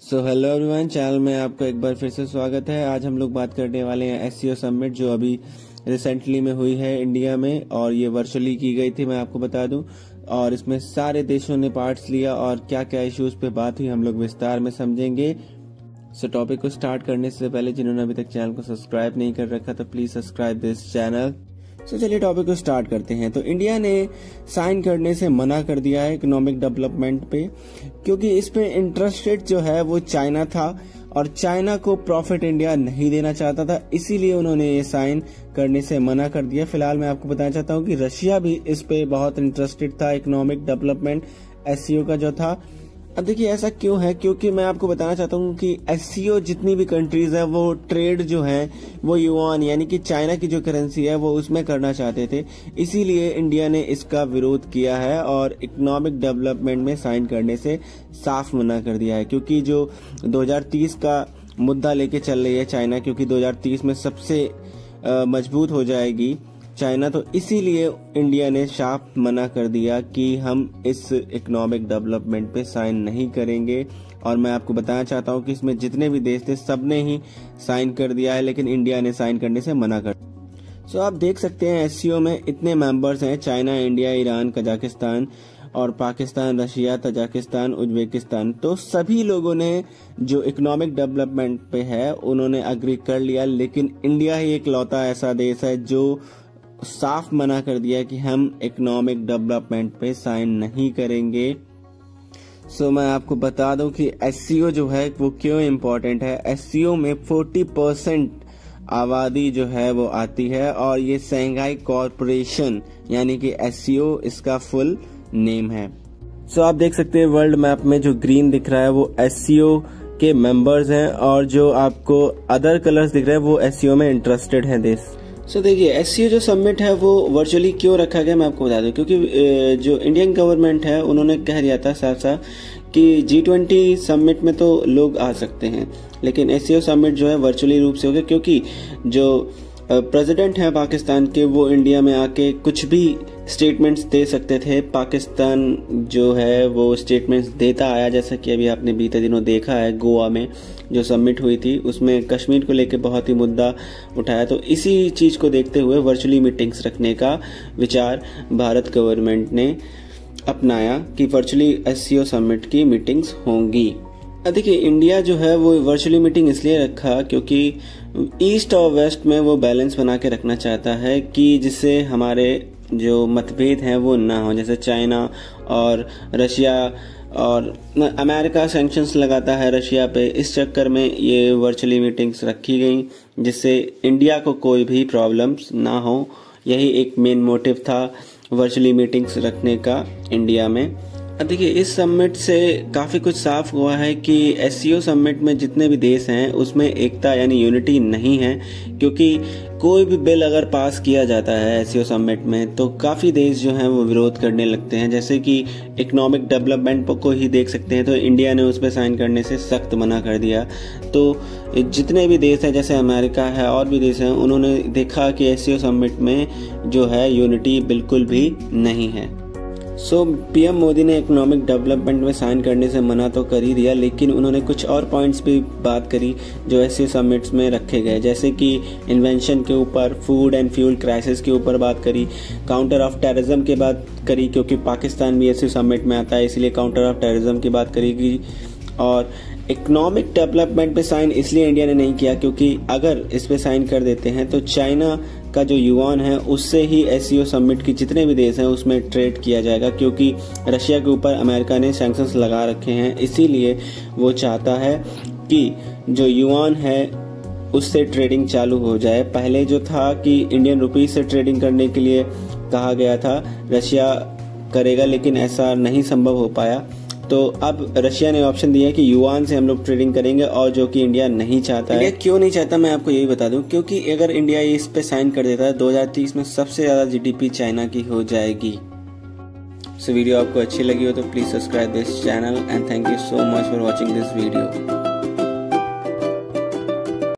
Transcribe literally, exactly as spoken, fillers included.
So hello everyone, channel में आपका एक बार फिर से स्वागत है। आज हम लोग बात करने वाले हैं एससीओ समिट जो अभी रिसेंटली में हुई है इंडिया में, और ये वर्चुअली की गई थी, मैं आपको बता दूं। और इसमें सारे देशों ने पार्ट्स लिया और क्या क्या इश्यूज पे बात हुई हम लोग विस्तार में समझेंगे। सो टॉपिक को स्टार्ट करने से पहले जिन्होंने अभी तक चैनल को सब्सक्राइब नहीं कर रखा तो please subscribe this channel. So चलिए टॉपिक को स्टार्ट करते हैं। तो इंडिया ने साइन करने से मना कर दिया है इकोनॉमिक डेवलपमेंट पे, क्योंकि इस पे इंटरेस्ट रेट जो है वो चाइना था और चाइना को प्रॉफिट इंडिया नहीं देना चाहता था, इसीलिए उन्होंने ये साइन करने से मना कर दिया। फिलहाल मैं आपको बताना चाहता हूँ कि रशिया भी इस पे बहुत इंटरेस्टेड था, इकोनॉमिक डेवलपमेंट एससीओ का जो था। अब देखिए ऐसा क्यों है, क्योंकि मैं आपको बताना चाहता हूँ कि एससीओ जितनी भी कंट्रीज है वो ट्रेड जो है वो युआन यानी कि चाइना की जो करेंसी है वो उसमें करना चाहते थे, इसीलिए इंडिया ने इसका विरोध किया है और इकोनॉमिक डेवलपमेंट में साइन करने से साफ मना कर दिया है। क्योंकि जो दो हज़ार तीस का मुद्दा लेके चल रही है चाइना, क्योंकि दो हज़ार तीस में सबसे मजबूत हो जाएगी चाइना, तो इसीलिए इंडिया ने साफ मना कर दिया कि हम इस इकोनॉमिक डेवलपमेंट पे साइन नहीं करेंगे। और मैं आपको बताना चाहता हूँ कि इसमें जितने भी देश थे सबने ही साइन कर दिया है, लेकिन इंडिया ने साइन करने से मना कर दिया। सो आप देख सकते हैं एससीओ में इतने मेंबर्स हैं, चाइना, इंडिया, ईरान, कजाकिस्तान और पाकिस्तान, रशिया, तजाकिस्तान, उज्बेकिस्तान। तो सभी लोगों ने जो इकोनॉमिक डेवलपमेंट पे है उन्होंने अग्री कर लिया, लेकिन इंडिया ही एकलौता ऐसा देश है जो साफ मना कर दिया कि हम इकोनॉमिक डेवलपमेंट पे साइन नहीं करेंगे। सो so, मैं आपको बता दूं कि एससीओ जो है वो क्यों इम्पोर्टेंट है। एससीओ में चालीस परसेंट आबादी जो है वो आती है और ये शंघाई कॉरपोरेशन यानी कि एससीओ इसका फुल नेम है। सो so, आप देख सकते हैं वर्ल्ड मैप में जो ग्रीन दिख रहा है वो एससीओ के मेंबर्स हैं, और जो आपको अदर कलर्स दिख रहे हैं वो एससीओ में इंटरेस्टेड हैं देश। सो so, देखिए एससीओ जो समिट है वो वर्चुअली क्यों रखा गया मैं आपको बता दूं, क्योंकि जो इंडियन गवर्नमेंट है उन्होंने कह दिया था साफ साफ कि जी ट्वेंटी समिट में तो लोग आ सकते हैं, लेकिन एससीओ समिट जो है वर्चुअली रूप से हो गया, क्योंकि जो प्रेसिडेंट है पाकिस्तान के वो इंडिया में आके कुछ भी स्टेटमेंट्स दे सकते थे। पाकिस्तान जो है वो स्टेटमेंट्स देता आया, जैसा कि अभी आपने बीते दिनों देखा है गोवा में जो समिट हुई थी उसमें कश्मीर को लेकर बहुत ही मुद्दा उठाया। तो इसी चीज को देखते हुए वर्चुअली मीटिंग्स रखने का विचार भारत गवर्नमेंट ने अपनाया कि वर्चुअली एससीओ समिट की मीटिंग्स होंगी। देखिए इंडिया जो है वो वर्चुअली मीटिंग इसलिए रखा क्योंकि ईस्ट और वेस्ट में वो बैलेंस बना के रखना चाहता है कि जिससे हमारे जो मतभेद हैं वो ना हो। जैसे चाइना और रशिया और अमेरिका सैंक्शंस लगाता है रशिया पे, इस चक्कर में ये वर्चुअली मीटिंग्स रखी गई जिससे इंडिया को कोई भी प्रॉब्लम्स ना हो। यही एक मेन मोटिव था वर्चुअली मीटिंग्स रखने का इंडिया में। अब देखिए इस समिट से काफ़ी कुछ साफ हुआ है कि एससीओ समिट में जितने भी देश हैं उसमें एकता यानी यूनिटी नहीं है, क्योंकि कोई भी बिल अगर पास किया जाता है एससीओ समिट में तो काफ़ी देश जो हैं वो विरोध करने लगते हैं। जैसे कि इकोनॉमिक डेवलपमेंट को ही देख सकते हैं, तो इंडिया ने उस पर साइन करने से सख्त मना कर दिया। तो जितने भी देश हैं जैसे अमेरिका है और भी देश हैं, उन्होंने देखा कि एससीओ समिट में जो है यूनिटी बिल्कुल भी नहीं है। सो so, पीएम मोदी ने इकोनॉमिक डेवलपमेंट में साइन करने से मना तो कर ही दिया, लेकिन उन्होंने कुछ और पॉइंट्स भी बात करी जो ऐसे समिट्स में रखे गए, जैसे कि इन्वेंशन के ऊपर, फूड एंड फ्यूल क्राइसिस के ऊपर बात करी, काउंटर ऑफ टेररिज्म की बात करी, क्योंकि पाकिस्तान भी ऐसे समिट में आता है इसलिए काउंटर ऑफ टेररिज्म की बात करेगी। और इकोनॉमिक डेवलपमेंट पे साइन इसलिए इंडिया ने नहीं किया क्योंकि अगर इस पे साइन कर देते हैं तो चाइना का जो युआन है उससे ही एससीओ समिट की जितने भी देश हैं उसमें ट्रेड किया जाएगा, क्योंकि रशिया के ऊपर अमेरिका ने सैंक्शंस लगा रखे हैं, इसीलिए वो चाहता है कि जो युआन है उससे ट्रेडिंग चालू हो जाए। पहले जो था कि इंडियन रुपीज से ट्रेडिंग करने के लिए कहा गया था रशिया करेगा, लेकिन ऐसा नहीं संभव हो पाया। तो अब रशिया ने ऑप्शन दिया है कि युआन से हम लोग ट्रेडिंग करेंगे, और जो कि इंडिया नहीं चाहता है। क्यों नहीं चाहता मैं आपको यही बता दूं, क्योंकि अगर इंडिया इस पे साइन कर देता है दो हज़ार तीस में सबसे ज्यादा जीडीपी चाइना की हो जाएगी। सो वीडियो आपको अच्छी लगी हो तो please subscribe this channel and thank you so much for watching this video.